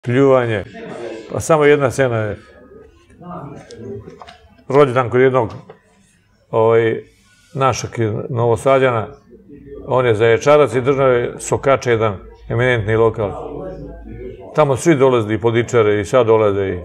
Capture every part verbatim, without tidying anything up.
pljuvanje. Pa samo jedna scena je. Rođendan kod jednog našeg Novosađana, on je zaječarac i držao je Sokače, jedan eminentni lokal. Tamo svi dolaze i podičare i sad dolaze i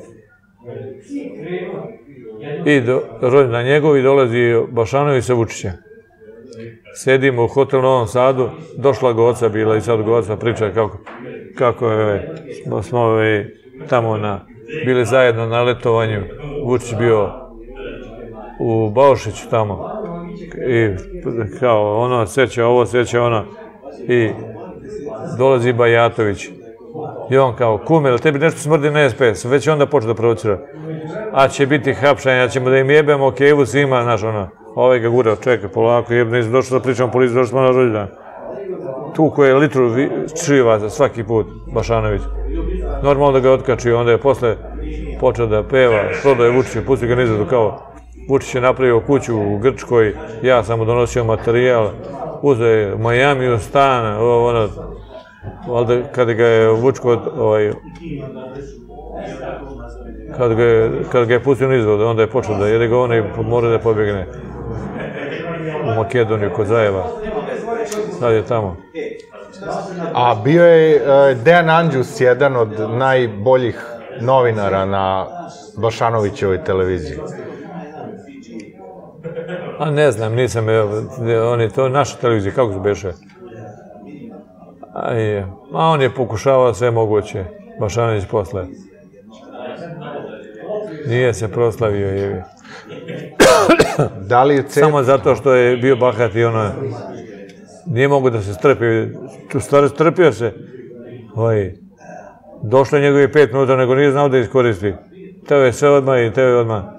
i rođendan njegov i dolazi Bašanović sa Vučića. Sedimo u hotelu u Novom Sadu, došla Goca bila i sad Goca priča kako smo tamo bili zajedno na letovanju. Vučić bio u Baušiću tamo i kao ono sjeća ovo, sjeća ono i dolazi Bajatović i on kao kume, ali tebi nešto smrdi na es pe es, već onda počeo da provocira. A će biti hapšanje, a ćemo da im jebemo kevu svima, znaš ono, ovaj ga gura, čeka, polako, jebne, došli da pričamo policiju, došli smo na rođendan. Tu koji je litru šriva za svaki put, Bašanović. Normalno da ga otkači, onda je posle počeo da peva, prodaje Vučića, pusti ga nizadu kao Vučić je napravio kuću u Grčkoj, ja sam mu donosio materijal, uzeo je u Majamiju stan, ono, valjda kada ga je Vučko, kada ga je pustio nizadu, onda je počeo da jede ga ono i mora da pobjegne u Makedoniju kod Zajeva. Sad je tamo. A bio je Dejan Anđus, jedan od najboljih novinara na Bašanovićevoj televiziji. A ne znam, nisam, on je to naša televizija, kako se beše? A on je pokušavao sve moguće, Bašanović posle. Nije se proslavio, jevi. Samo zato što je bio bahat i ono, nije mogu da se strpi, u stvari strpio se. Došlo je njegovi pet minuta, nego nije znao da iskoristi. Teo je sve odmah i teo je odmah.